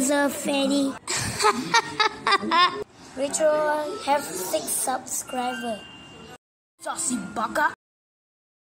loser, fatty. Richie have 6 subscribers. Saucy bugger.